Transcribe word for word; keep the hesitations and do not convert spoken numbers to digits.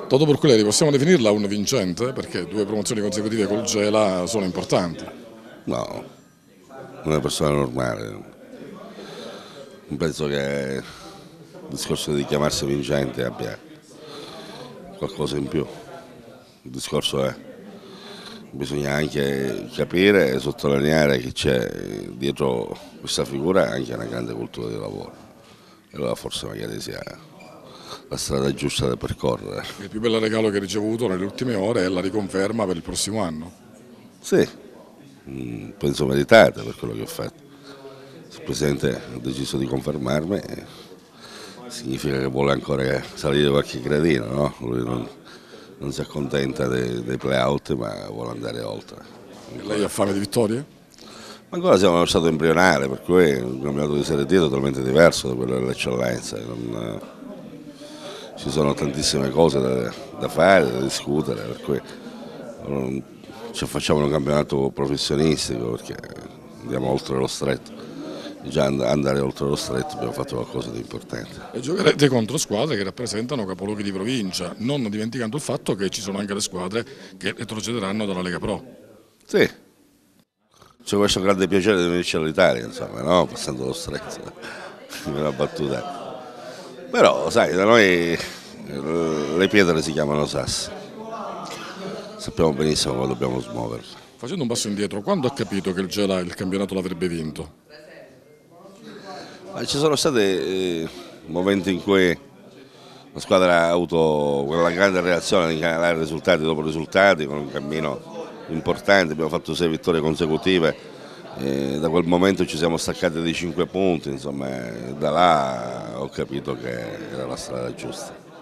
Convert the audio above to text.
Toto Purculeri, possiamo definirla un vincente? Perché due promozioni consecutive col Gela sono importanti. No, una persona normale. Non penso che il discorso di chiamarsi vincente abbia qualcosa in più. Il discorso è bisogna anche capire e sottolineare che c'è dietro questa figura anche una grande cultura di lavoro. E allora forse magari sia la strada giusta da percorrere. Il più bel regalo che hai ricevuto nelle ultime ore è la riconferma per il prossimo anno. Sì, mm, penso meritata per quello che ho fatto. Se il Presidente ha deciso di confermarmi, eh, significa che vuole ancora salire qualche gradino, no? Lui non, non si accontenta dei, dei play-out, ma vuole andare oltre. E lei ha fame di vittorie? Ma ancora siamo allo stato embrionale, per cui è un campionato di Serie D totalmente diverso da quello dell'eccellenza. Non, eh, ci sono tantissime cose da, da fare, da discutere, per cui non ci facciamo un campionato professionistico perché andiamo oltre lo stretto. Già and- andare oltre lo stretto abbiamo fatto qualcosa di importante. E giocherete contro squadre che rappresentano capoluoghi di provincia, non dimenticando il fatto che ci sono anche le squadre che retrocederanno dalla Lega Pro. Sì, c'è questo grande piacere di venirci all'Italia, insomma, no? Passando lo stretto, una battuta. Però, sai, da noi eh, le pietre si chiamano sassi. Sappiamo benissimo come dobbiamo smuoverci. Facendo un passo indietro, quando ha capito che il Gela il campionato l'avrebbe vinto? Ma ci sono stati eh, momenti in cui la squadra ha avuto quella grande reazione di incanalare risultati dopo risultati, con un cammino importante, abbiamo fatto sei vittorie consecutive, e da quel momento ci siamo staccati di cinque punti, insomma, e da là ho capito che era la strada giusta.